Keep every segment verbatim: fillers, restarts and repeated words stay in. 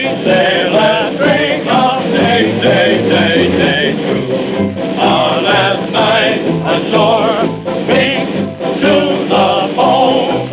sail and drink of day, day, day, day through. Our last night ashore, drink to the bone.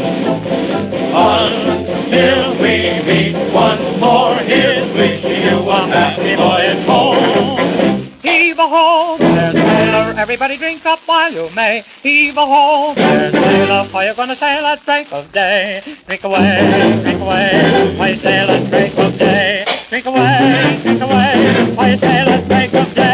Until we meet once more, here's wishing you a happy voyage home. Heave-a-ho, there, sailor, everybody drink up while you may. Heave-a-ho, there, sailor, for you're gonna sail at break of day. Drink away, drink away, while you sail at break of day. Drink away, drink away, while you sail at break of day.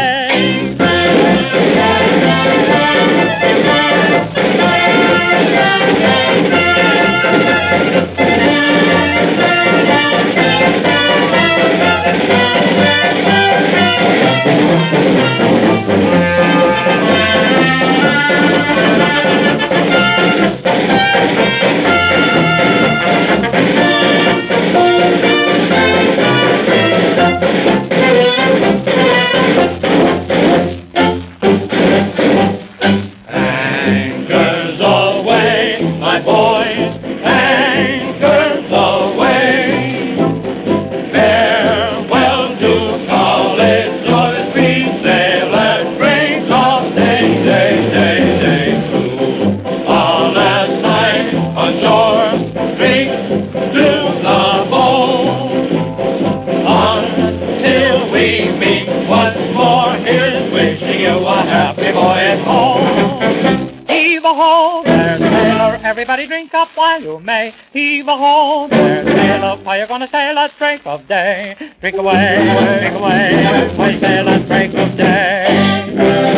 Everybody drink up while you may. Heave-a-ho, there, sailor, for you're gonna sail at break of day. Drink away, drink away, while you sail at break of day.